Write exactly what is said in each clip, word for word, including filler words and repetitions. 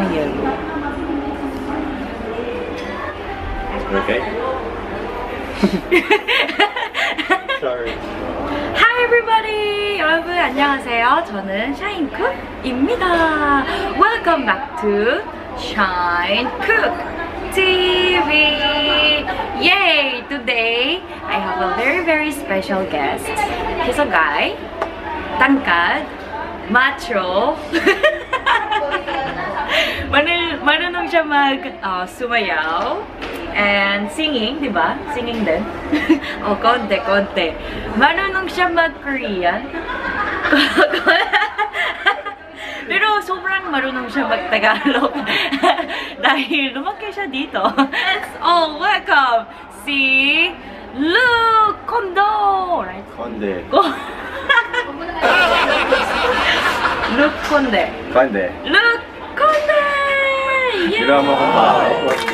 yellow. Okay. Sorry. Hi everybody! 여러분 안녕하세요. 저는 샤인쿡입니다. Welcome back to 샤인쿡 티비. Yay! Today I have a very very special guest. He's a guy. Tangkad. Macho. Marunong, marunong siya mag uh, sumayaw. And singing, di ba? Singing din. O, oh, konti, konti. Marunong siya mag-Korean. Pero sobrang marunong siya mag-Tagalog. Dahil lumaki siya dito. Let's all welcome si Luke Kondo! Right? Konde. Luke Konde. Konde. Luke Konde! Yay! Gila mo kung tao.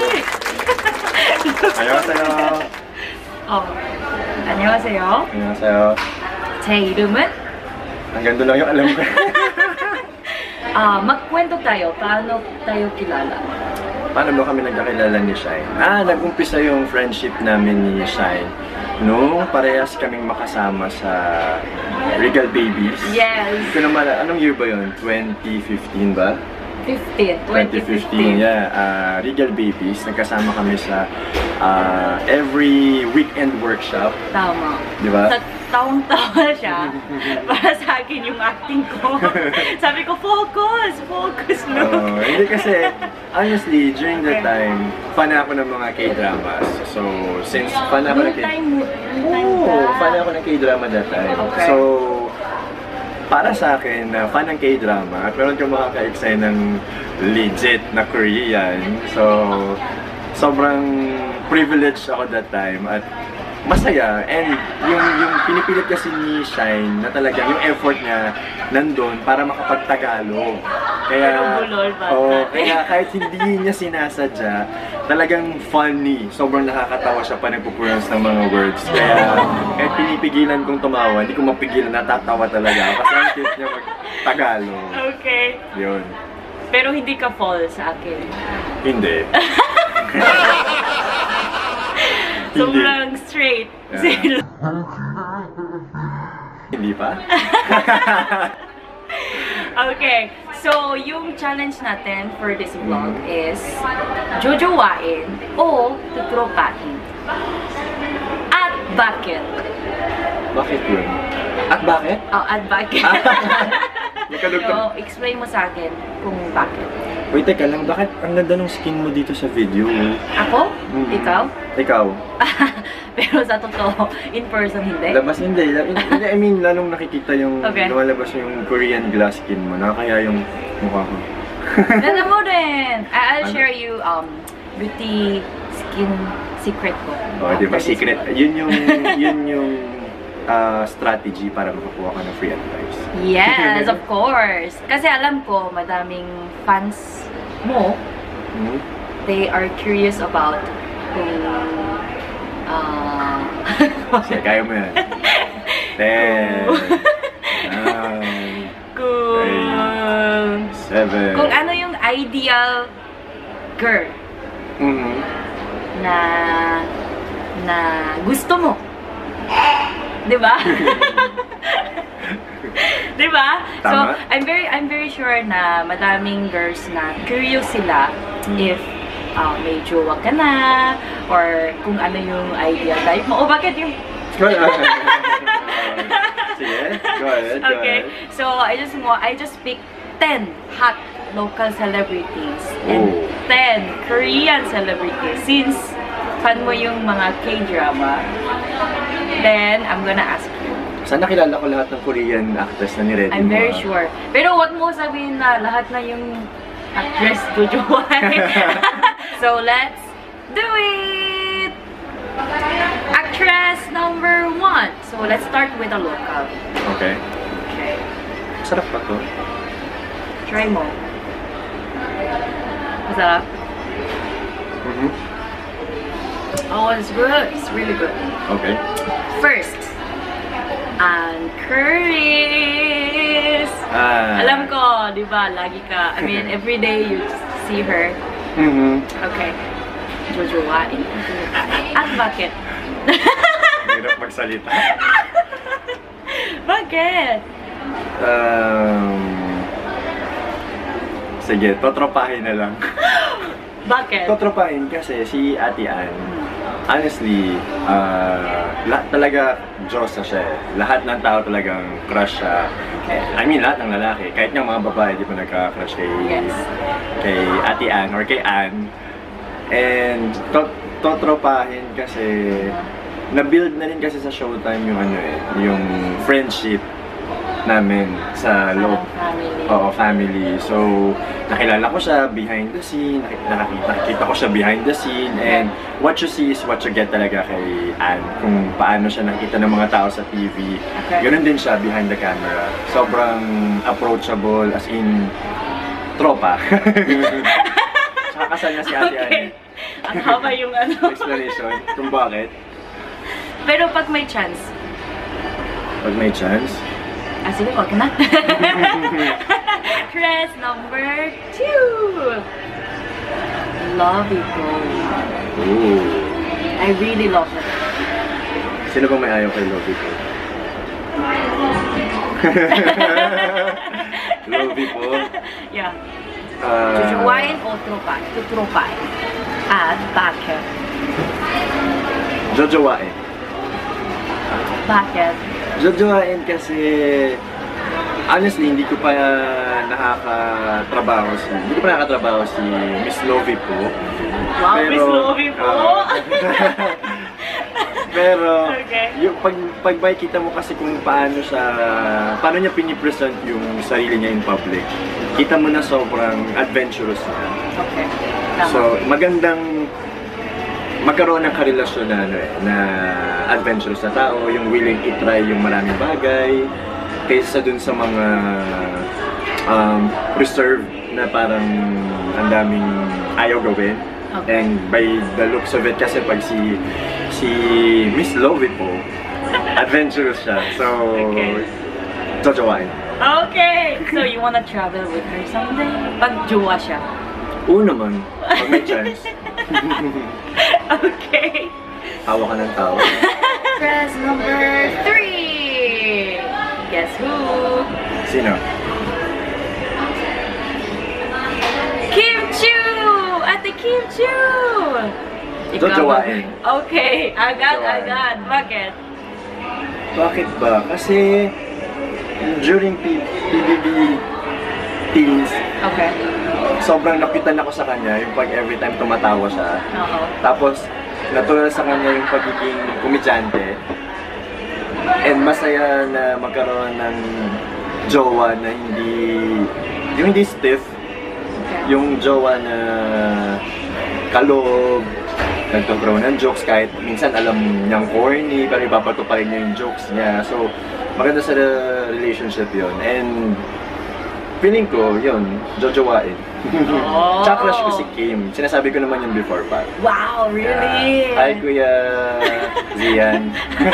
안녕하세요. 어, 안녕하세요. 안녕하세요. 제 이름은? Hanggang doon lang yung alam ko. Ah, magkwento tayo. Paano tayo kilala? Paano ba kami nagkakilala ni Shine? Ah, nag-umpisa yung friendship namin ni Shine nung parehas kaming makasama sa Regal Babies. Yes. Kung naman, anong year ba yun? twenty fifteen ba? fifteen. twenty fifteen, yeah. Uh, Regal Babies. Nagkasama kami sa uh, every weekend workshop. Tama. Di ba? Sa taong-tawa siya, para sa akin yung acting ko. Sabi ko, focus! Focus, Luke! Uh, hindi kasi, honestly, during that time, fan ako ng mga K-dramas. So, since fan ako ng K-drama... Oo, fan ako ng K-drama that time. Okay. So, para sa akin, uh, fan ng K-drama at meron kang makaka-excite ng legit na Korean. So, sobrang privileged ako that time at masaya. And yung, yung pinipilit kasi ni Shine na talagang yung effort niya nandun para makapag-Tagalog. Kaya, oh, kaya kahit hindi niya sinasadya, talagang funny. Sobrang nakakatawa siya pa nagpo-pronounce ng mga words. Kaya, kahit pinipigilan kong tumawa, hindi ko mapigilan, natatawa talaga ako. Kasi ang cute niya mag-Tagalog. Okay. Yun. Pero hindi ka fall sa akin. Hindi. Sobrang straight. Yeah. Hindi pa? Okay, so yung challenge natin for this vlog is jojowain o tutropahin. At bakit? Bakit yun? At bakit? Oh, at bakit? Nakadugtong. So, explain mo sa akin kung bakit. Wait, teka lang, bakit ang ganda ng skin mo dito sa video? Ako? Mm. Ikaw? Ikaw? Pero sa totoo, in person hindi? Labas hindi. I mean, lalong nakikita yung Okay. lumalabas yung Korean glass skin mo. Nakakaya yung mukha ko. Ganda mo rin! I'll Ano? share you um beauty skin secret ko. Oh, di ba? After this Secret. vlog. Yun yung, yun yung uh, strategy para makakuha ka ng free advice. Yes, of course. Kasi alam ko, madaming fans mo, Hmm? they are curious about kung uh, Sige, kaya mo yan. Ten. Nine. kung, Seven. kung ano yung ideal girl Mm-hmm. na na gusto mo. Di ba? Di ba? So, Tama. I'm very I'm very sure na madaming girls na curious sila Mm. if uh, may jowa ka na or kung ano yung ideal type mo. O bakit yung... Go ahead. Sige, go ahead, go Okay. ahead. So, I just want I just pick ten hot local celebrities and Oh. ten Korean celebrities since fan mo yung mga K-drama. Then, I'm gonna ask you. Saan nakilala ko lahat ng Korean actress na ni-ready I'm mo, very ah? sure. Pero wag mo sabihin na lahat na yung actress jojowain. So, let's do it! Actress number one. So, let's start with a local. Okay. Okay. Sarap pa to. Try mo. Masarap? Mm-hmm. Oh, it's good. It's really good. Okay. First, Ann Curtis. Ah. Alam ko, di ba, lagi ka, I mean, every day you see her. Mhm. Okay. Jojowain? At bakit? Hirap magsalita. Bakit? Um, sige, totropahin na lang. Bakit? Totropahin kasi si Ate Ann, honestly, uh, lahat talaga Diyos na siya eh. Lahat ng tao talagang crush siya. Eh, I mean, lahat ng lalaki. Kahit yung mga babae, di ba nagka-crush kay, Yes. kay Ate Ann or kay Ann. And to totropahin kasi na-build na rin kasi sa Showtime yung ano eh, yung friendship namin sa loob. Family. Oo, family. So, nakilala ko siya behind the scene, nakikita, nakikita ko siya behind the scene, and what you see is what you get talaga kay Ann. Kung paano siya nakita ng mga tao sa T V. Okay. Ganun din siya behind the camera. Sobrang approachable, as in, tropa. Tsaka kasal na si Ate Ann. Okay. Ang haba yung ano. Explanation kung bakit. Pero pag may chance, Pag may chance. ah sige, wag na. Dress number two. Love it, Boy. Ooh. I really love it. Sino bang may ayaw kay Lovey po? Lovey po? Yeah. Uh, Jojowain o tropa? Tutropain. At bakit? Jojowain. Bakit? Jojowain kasi honestly hindi ko pa nakakatrabaho si hindi ko pa nakakatrabaho si Miss Lovey po. Wow, Miss Lovey po! Uh, pero Okay. yung pag pag makikita mo kasi kung paano siya paano niya pinipresent yung sarili niya in public. Kita mo na sobrang adventurous niya. Okay. Tama. So, magandang magkaroon ng karelasyon na, ano, eh, na adventurous na tao, yung willing i-try yung maraming bagay, kaysa dun sa mga um, reserved na parang ang daming ayaw gawin. Okay. And by the looks of it, kasi pag si si Miss Lovey po, adventurous siya. So, Okay. jojowain. Okay! So, you wanna travel with her someday? Pag jowa siya. Oo naman, pag may chance. Okay. Hawa ka ng tao. Dress number three. Guess who? Sino? Kim Chu! Ate Kim Chu! Ikaw Jojowain. ba? Okay. Agad, Jojowain. agad. Bakit? Bakit ba? Kasi during P B B teens, Okay. sobrang nakitan ako sa kanya yung pag every time tumatawa siya. Oo. Tapos, natural sa kanya yung pagiging komedyante. And masaya na magkaroon ng jowa na hindi, yung hindi stiff, Okay. yung jowa na kaloob, nagtuturo ng jokes kahit minsan alam niyang corny, pero ipapato pa rin niya yung jokes niya. So, maganda sa relationship yon. And feeling ko, yun, jojowain. Oh. Tsaka crush ko si Kim. Sinasabi ko naman yun before pa. Wow, really? Ah, hi, Kuya Zian.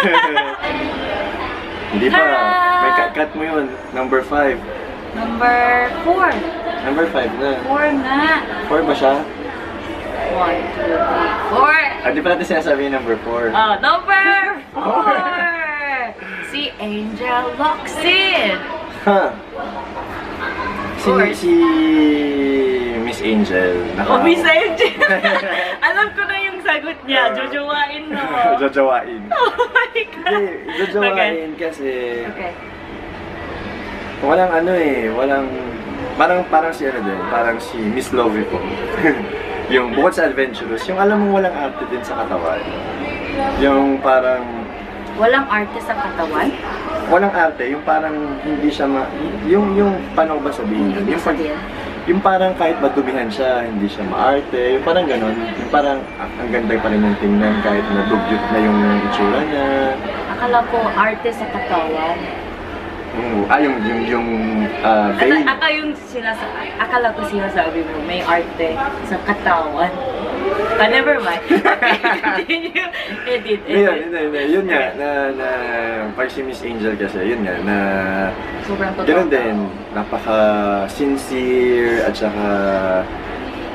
Hindi pa. May cut mo yun. Number five. Number four. Number five na. Four nga. Four ba siya? One, two, three, four. Ah, di pa natin sinasabi yung number four. Oh, number four. Si Angel Locsin. Ha? Si, course. si Miss Angel. Oh, Miss Angel. Alam ko na yung sagot niya. Jojowain no. Jojowain. Oh my God. Hindi, jojowain kasi Okay. walang ano eh, walang parang parang si ano din, parang si Miss Lovey po. Yung bukod sa adventurous, yung alam mo walang arte din sa katawan. Yung parang Walang arte sa katawan? walang arte, yung parang hindi siya ma... Yung, yung, paano ko ba sabihin yun? Ibig Yung, pag, sabihin? yung parang kahit madumihan siya, hindi siya maarte, yung parang ganon. Yung parang ah, ang ganda pa rin yung tingnan kahit nadugyot na yung itsura niya. Akala ko arte sa katawan. Yung, ah, yung, yung, yung uh, vein. Aka, aka yung sinasa akala ko sinasabi mo, may arte sa katawan. Ah, never mind. Continue. Edit, Yun, edit. yun, yun, yun nga, na, na, pag si Miss Angel kasi, yun nga, na, Sobrang totoo. ganoon din, napaka-sincere, at saka,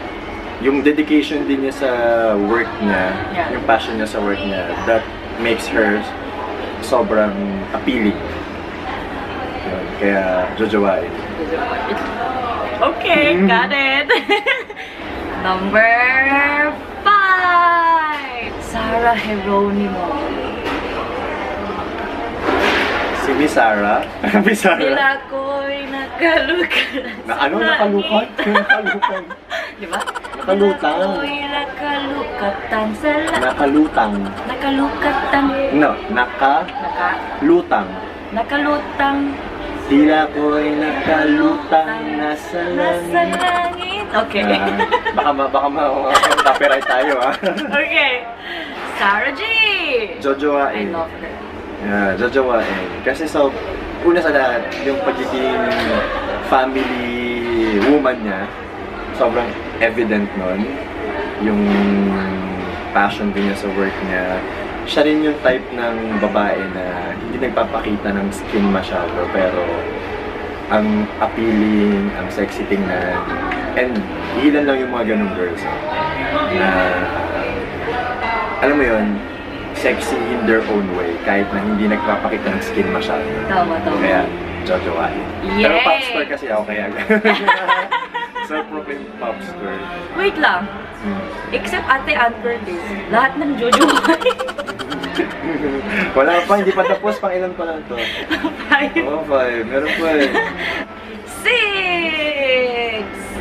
yung dedication din niya sa work niya, Yeah. yung passion niya sa work niya, that makes her sobrang appealing. Yun, kaya jojowain. Okay, got it. Number five, Sarah Geronimo. Si Miss Sarah. Miss Sarah. Bila ko'y nakalukan. Na ano nakalukan? Nakalukan. Diba? Nakalutang. Bila ko'y nakalukatan sa la... Nakalutang. Nakalukatan. No, naka Naka... lutang. Nakalutang. Tila ko'y nakalutang nasa Nasa langit. langit. Okay. Ah, baka ma baka ma copyright tayo ah. Okay. Sarah G. Jojowain. I love her. Yeah, jojowain. Kasi so, una sa lahat, yung pagiging family woman niya, sobrang evident nun. Yung passion din niya sa work niya. Siya rin yung type ng babae na hindi nagpapakita ng skin masyado, pero ang appealing, ang sexy tingnan. And ilan lang yung mga ganung girls na, alam mo yun, sexy in their own way, kahit na hindi nagpapakita ng skin masyado. Tama, tama. Kaya, jojowain. Yay! Pero popstar kasi ako, kaya self-proclaimed popstar. Wait lang. Hmm. Except Ate Ann Curtis, lahat ng jojowain. Wala pa, hindi pa tapos, pang ilan pa lang to. Five. Oo, oh, five. Meron pa eh. Six.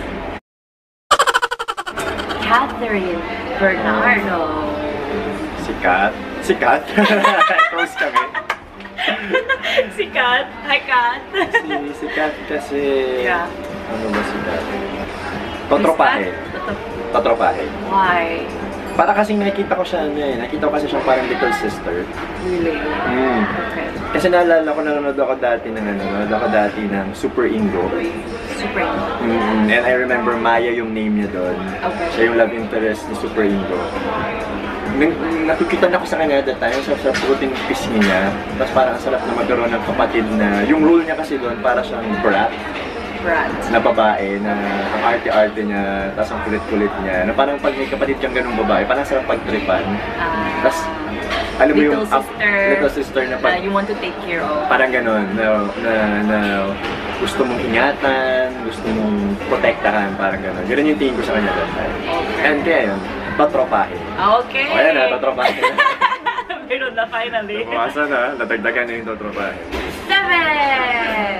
Catherine Bernardo. Sikat. Sikat? Close kami. Si Kat. Hi, Kat. Si Sikat kasi... Yeah. Ano ba sikat? Totropahe. Totropahe. Why? Para kasing nakikita ko siya, ano eh, nakita ko kasi siyang parang little sister. Really? Mm. Okay. Kasi naalala ko, nanonood ako dati ng ano, nanonood ako dati ng Super Ingo. Super. Mm, and I remember Maya yung name niya doon. Okay. Siya yung love interest ni Super Ingo. Nang nakikita na ko sa kanya that time, sa sarap putin yung pisngi niya. Tapos parang ang sarap na magkaroon ng kapatid na, yung role niya kasi doon, para siyang brat. Brat. Na babae, na ang arte-arte niya, tapos ang kulit-kulit niya. Na parang pag may kapatid kang ganung babae, parang sarap pagtripan. Ah. Tapos, alam mo yung Little up- sister. little sister na pag, Na you want to take care of. parang ganon, na, na, na gusto mong ingatan, gusto mong protektahan, parang ganon. Ganun yung tingin ko sa kanya that time. Okay. And kaya yun, tatropahe. Okay. O ayan na, tatropahe. Meron na finally. Buwasa na, natagdagan na yung tatropahe. Seven.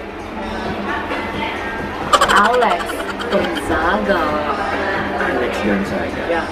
Alex Gonzaga. Alex Gonzaga. Yeah.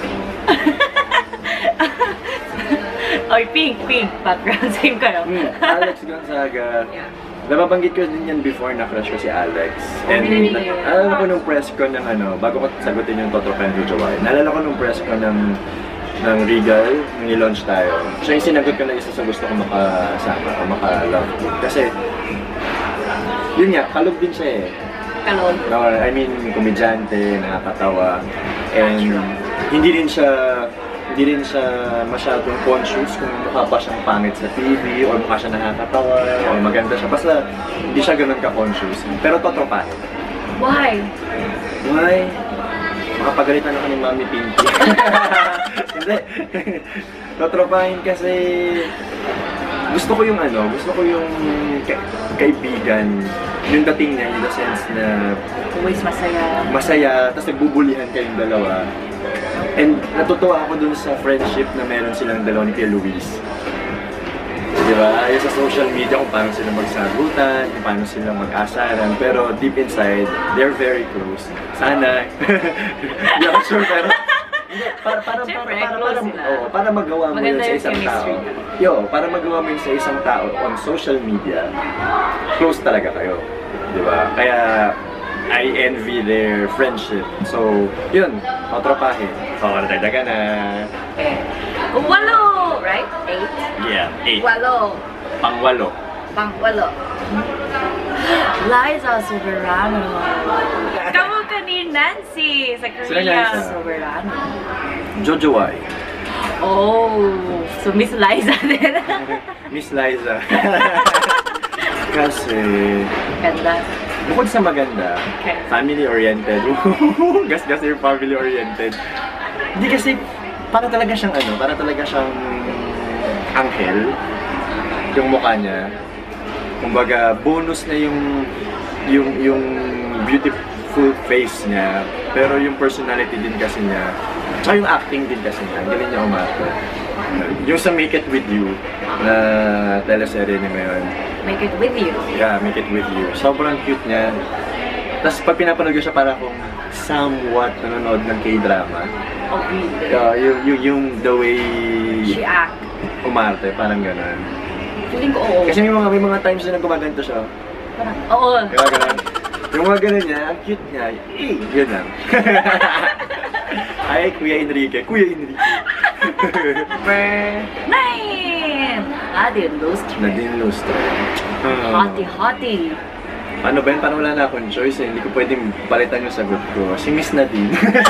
Oy, pink, pink. Background, same kayo. Hmm, Alex Gonzaga. Yeah. Nababanggit ko din yan before na crush ko si Alex. And really? naalala ko nung press ko ng ano, bago ko sagutin yung Totropa and Jojowain, naalala ko nung press ko ng ng Regal, nung i-launch tayo. Siya yung sinagot ko na isa sa gusto ko makasama o maka-love ko. Kasi, yun nga, kalog din siya eh. Kalog. No, I mean, komedyante, nakakatawa. And hindi rin siya hindi rin siya masyadong conscious kung mukha pa siyang pangit sa T V or mukha siya nakakatawa or maganda siya. Basta hindi siya ganun ka-conscious. Pero totropahin. Why? Why? Makapagalitan ako ni Mami Pinky. Hindi. Totropahin kasi gusto ko yung ano, gusto ko yung ka kaibigan. Yung dating niya in the sense na Always masaya. masaya, tapos nagbubulihan kayong dalawa. And natutuwa ako dun sa friendship na meron silang dalawa ni Tia Luis. Diba? Ayun sa social media kung paano sila magsagutan, kung paano sila mag-asaran. Pero deep inside, they're very close. Sana. Hindi ako sure, pero para para para Siyempre, para, close para, sila. oh, para magawa mo Maganda yun sa yung isang tao. chemistry. Yo, para magawa mo yun sa isang tao on social media, close talaga kayo. Diba? Kaya I envy their friendship. So, yun, matropahin. So, natagdagan na. Okay. Walo! Right? Eight? Yeah, eight. Walo. Pangwalo. Pang walo. Liza Soberano. Kamu ka ni Nancy sa Sila Korea. Liza. Soberano. Jojowain. Oh, so Miss Liza din. Miss Liza. Kasi, Ganda. bukod sa maganda, Okay. family-oriented. Gas-gas yung family-oriented. Hindi kasi, para talaga siyang ano, para talaga siyang anghel. Yung mukha niya. Kumbaga, bonus na yung, yung, yung beautiful face niya. Pero yung personality din kasi niya, tsaka yung acting din kasi niya, ang galing niya umarte. Yung sa Make It With You, na teleserye niya ngayon. Make it with you. Yeah, Make It With You. Sobrang cute niya. Tapos pag pinapanood ko siya, para akong somewhat nanonood ng K-drama. Oh, really? Uh, yung, yung, yung the way She act. umarte, parang gano'n. Feeling ko oo. Kasi may mga, may mga times na gumaganto siya. Parang, oo. Kaya gano'n. Yung mga gano'n niya, ang cute niya. Eh, yun lang. Ay, Kuya Enrique. Kuya Enrique. Number nine! Nadine Lustre. Nadine Lustre. Uh, Hottie, hottie. Ano ba yun? Parang wala na akong choice eh. Hindi ko pwedeng palitan yung sagot ko. Si Miss Nadine.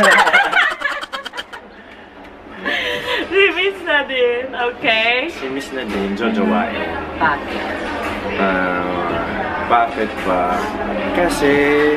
Si Miss Nadine, okay? Si Miss Nadine, jojowain. Bakit? Uh, bakit ba? Kasi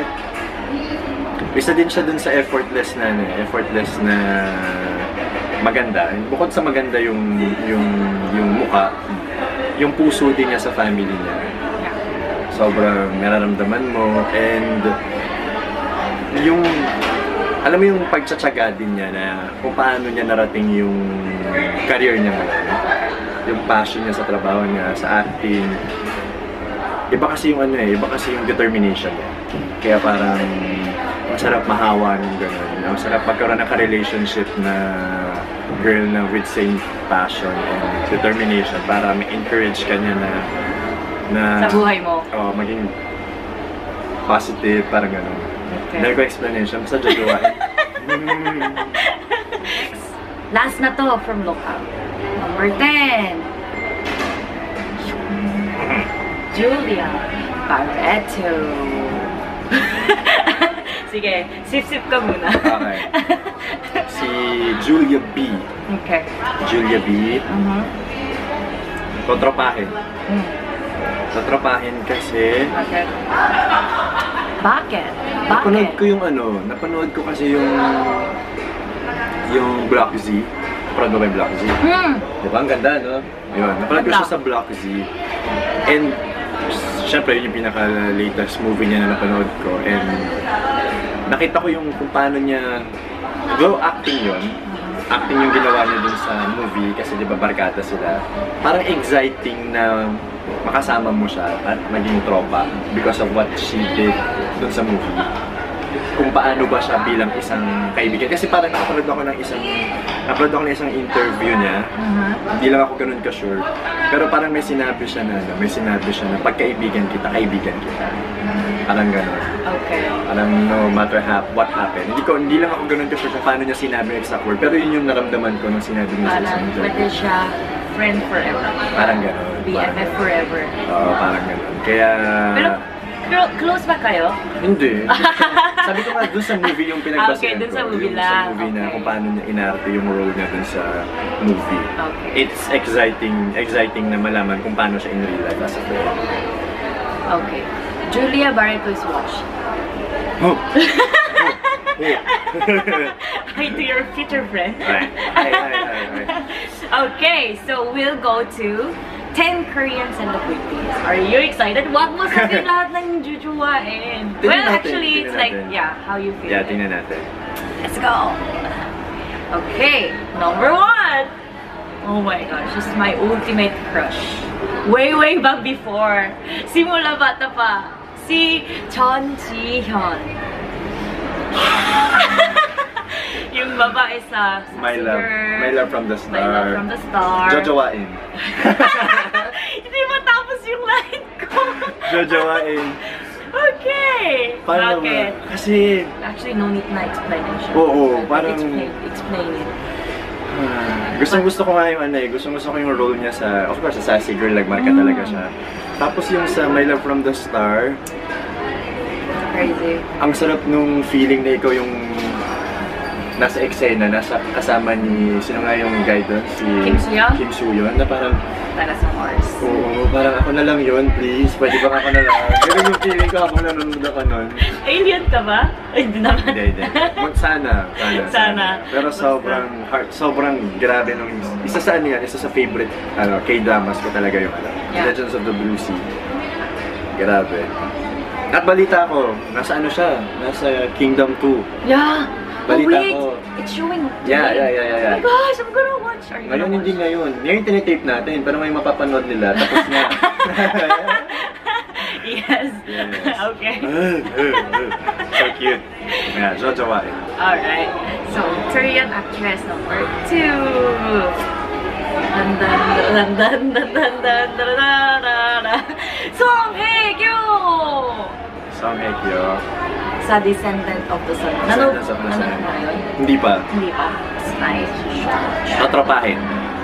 isa din siya dun sa effortless na ano, eh, effortless na maganda. Bukod sa maganda yung yung yung mukha, yung puso din niya sa family niya. Sobrang nararamdaman mo, and yung alam mo yung pagtsatsaga din niya na kung paano niya narating yung career niya ngayon. Yung passion niya sa trabaho niya, sa acting. Iba kasi yung ano eh, iba kasi yung determination niya. Kaya parang masarap mahawa ng gano'n. Masarap magkaroon ng ka-relationship na girl na with same passion and determination para ma-encourage ka niya na na Sa buhay mo. oh, maging positive, parang gano'n. Okay. Dahil ko explanation, basta jojowain. Last na to from Lookout. Number ten. Julia Barreto. Sige, sip-sip ka muna. Okay. Si Julia B. Okay. Julia B. Uh-huh. Kontrapahin. Mm. Kontrapahin kasi Okay. Bakit? napanood Bakit? ko yung ano, napanood ko kasi yung yung Block Z. Napanood mo ba yung Block Z? Hmm. Di ba? Ang ganda, no? Yun. Napanood ko siya sa Block Z. And syempre, yun yung pinaka-latest movie niya na napanood ko. And nakita ko yung kung paano niya, though acting yun, acting yung ginawa niya dun sa movie kasi di ba barkada sila. Parang exciting na makasama mo siya at maging tropa because of what she did dun sa movie. Kung paano ba siya bilang isang kaibigan. Kasi parang nakapanood ako ng isang napanood ako ng isang interview niya. Uh-huh. Hindi lang ako ganun ka-sure. Pero parang may sinabi siya na, ano, may sinabi siya na pagkaibigan kita, kaibigan kita. Parang ganun. Okay. Parang no matter hap, what happened. Hindi ko, hindi lang ako ganun ka-sure kung paano niya sinabi yung exact word. Pero yun yung naramdaman ko nung sinabi niya sa Parang isang pwede interview. siya friend forever. Parang ganun. B F F forever. Oo, parang ganun. Kaya... Pero, clo- close ba kayo? Hindi. Sabi ko nga, dun sa movie yung Ah, pinagbasehan okay, dun sa ko. movie Yung lang. sa movie na Okay. kung paano niya inarte yung role niya dun sa movie. Okay. It's exciting, exciting na malaman kung paano siya in real life as a friend. Okay. Julia Barreto is watching. Oh! Oh! Hi to your future friend. Hi. Hi, hi, hi, hi. Okay, so we'll go to ten Koreans in the Philippines. Are you excited? Wag mo sabihin lahat ng jujuwain. Tingnan Well, natin, actually, it's tingnan like, natin. yeah, how you feel. Yeah, tingnan natin. Let's go. Okay, number one. Oh my gosh, this is my ultimate crush. Way, way back before. Simula bata pa. Si Chon Ji-hyun. Yung babae sa My love. Girl. My love from the star. My love from the star. Jojowain. Hindi matapos yung line ko. Jojowain. Okay. Paano Bakit? ba? Kasi... Actually, no need na explanation. Oo, I'll parang- Explain, explain it. Gustong gusto ko nga yung ano eh, gustong gusto ko yung role niya sa, of course, sa Sassy Girl, nagmarka Mm. talaga siya. Tapos yung sa My Love from the Star, Crazy. ang sarap nung feeling na ikaw yung nasa eksena, nasa kasama ni, sino nga yung guy doon? Si Kim Soo-yeon? Kim Soo-yeon, na parang talaga sa Mars. Oo, parang ako na lang yun, please. Pwede ba ako na lang? Ganun yung feeling ko habang nanonood ako nun. Alien ka ba? Ay, hindi naman. Hindi, hindi. Mag sana. Sana. Sana. Pero sobrang heart, sobrang grabe nung isa sa ano yan, isa sa favorite ano, K-dramas ko talaga yung ano, Yeah. Legends of the Blue Sea. Grabe. At balita ko, nasa ano siya? Nasa Kingdom two. Yeah. Balita oh, wait. ko. It's showing Yeah, today. yeah, yeah, yeah, yeah. Oh my gosh, I'm gonna watch. Are you Ngayon gonna hindi watch? ngayon. Ngayon tinitape natin, pero may mapapanood nila. Tapos na. Yes. Yes. Okay. So cute. Yeah, jojowain. Alright. So, Korean actress number two. Dun dun dun dun dun dun dun dun dun dun dun. Song Hye-kyo! Song Hye-kyo. Sa Descendant of the Sun. Nanood Descendants of the nanood Sun. mo na yun? Hindi pa. Hindi pa. It's nice. Tatrapahin.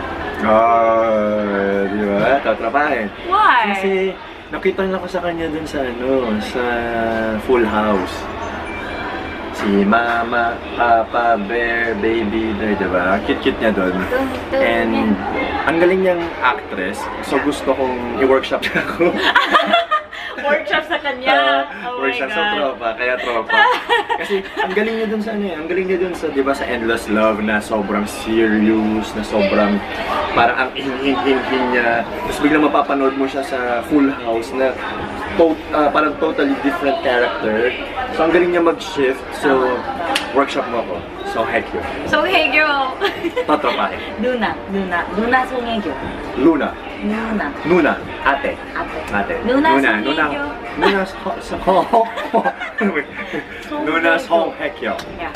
Oh, di ba? Tatrapahin. Why? Kasi nakita na ko sa kanya dun sa ano, sa Full House. Si Mama, Papa, Bear, Baby, di ba? Cute-cute niya dun. And ang galing niyang actress, so gusto kong i-workshop niya ako. Workshop sa kanya. Uh, Oh my workshop sa God. tropa, kaya tropa. Kasi ang galing niya dun sa ano eh, ang galing niya dun sa, di ba, sa Endless Love na sobrang serious, na sobrang parang ang hing-hing-hing niya. Tapos biglang mapapanood mo siya sa Full House na to uh, parang totally different character. So ang galing niya mag-shift. So, workshop mo ako. So, Hye-kyo. Song Hye-kyo. Tatrapahin. Luna. Luna. Luna Song Hye-kyo. Luna. Luna. Nuna. Ate. Ate. Ate. Luna Nuna. Song Nuna. Hye-kyo. Nuna Song Nuna Song Hye-kyo. Yeah.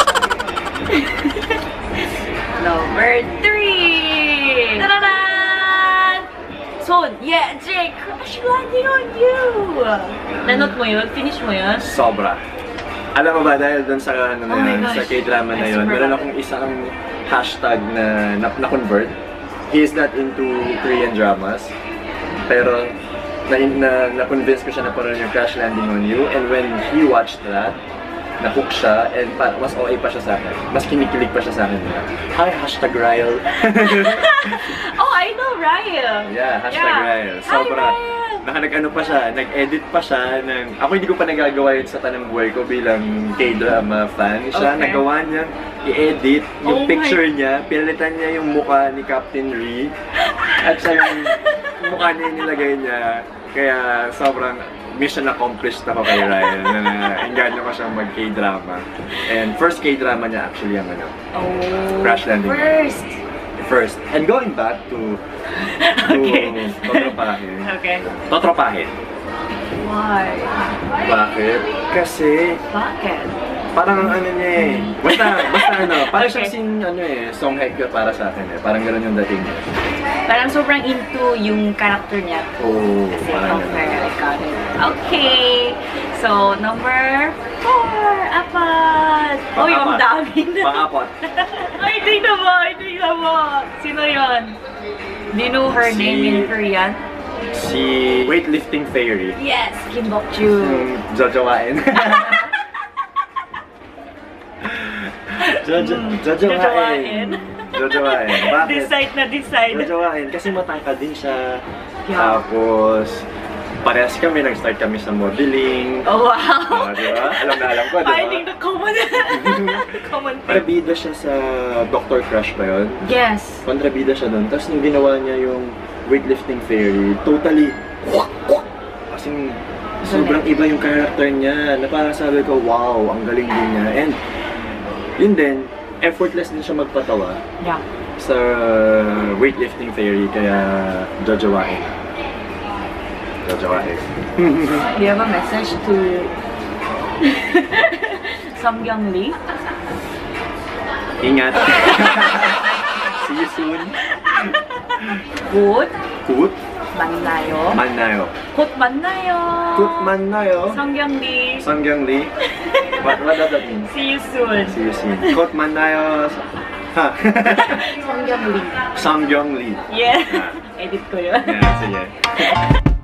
Number three. Ta-da-dan! Son Ye-jin, Crash Landing on You! Nanood mo yun? Finish mo yun? Sobra. Alam mo ba, dahil dun sa, ano na Oh my yun, gosh. sa K-drama na I yun, super meron love akong isang hashtag na na- na-convert. He is not into Korean dramas. Pero, na, na, na-convince ko siya na parang yung Crash Landing on You. And when he watched that, na-hook siya, and pa, mas okay pa siya sa akin. Mas kinikilig pa siya sa akin. Hi, hashtag Ryle. Oh, I know Ryan! Yeah, hashtag Yeah. Ryle. Hi, Sobra. Ryan! Naka nag-ano pa siya, nag-edit pa siya ng... Ako hindi ko pa nagagawa yun sa tanang buhay ko bilang K-drama fan. Siya, Okay. nagawa niya, i-edit yung Oh picture my- niya, pinalitan niya yung mukha ni Captain Ri. At siya yung mukha niya yung nilagay niya. Kaya sobrang mission accomplished ako kay Ryan na na-engganyo ko siyang mag-K-drama. And first K-drama niya actually ang ano, Oh, Crash Landing. first! first. And going back to... to Okay. Totropahin. Okay. Totropahin. Why? Bakit? Kasi Bakit? parang ang ano niya eh. Basta, basta ano, parang Okay. siyang sin, ano eh, Song Hye-kyo para sa akin eh. Parang gano'n yung dating niya. Parang sobrang into yung character niya. Oo, Kasi, parang okay, gano'n. I got it. Okay. So, number four. Apat. Uy, ang Pang-apat. dami na. Pang-apat. Ay, tingnan mo, ay, tingnan mo. Sino yun? Do you know her Si- name in Korean? Si Weightlifting Fairy. Yes, Kim Bok-ju. Yung jojowain. Jojo, Mm, jojowain. jojowain. Jojowain. Bakit? Decide na decide. Jojowain. Kasi matangkad din siya. Yeah. Tapos, parehas kami, nag-start kami sa modeling. Oh, wow. Ah, di ba? Alam na alam ko, di ba? Finding the common, common thing. Kontrabida siya sa Doctor Crush ba yun? Yes. Kontrabida siya doon. Tapos nung ginawa niya yung Weightlifting Fairy, totally, as in, sobrang iba yung character niya. Na parang sabi ko, wow, ang galing din niya. And, yun din, effortless din siya magpatawa Yeah. sa Weightlifting Fairy, kaya jojowain. Jojowain. Do you have a message to Samgyang Lee? Ingat. See you soon. 곧 Kut 만나요. mannayo. 곧 만나요. Kut mannayo. Samgyang Lee. Samgyang Lee. What, what does that mean? See you soon. See you soon. Kut mannayo. Ha. Samgyang Lee. Samgyang Lee. Yeah. Edit ko yun. Yeah, sige.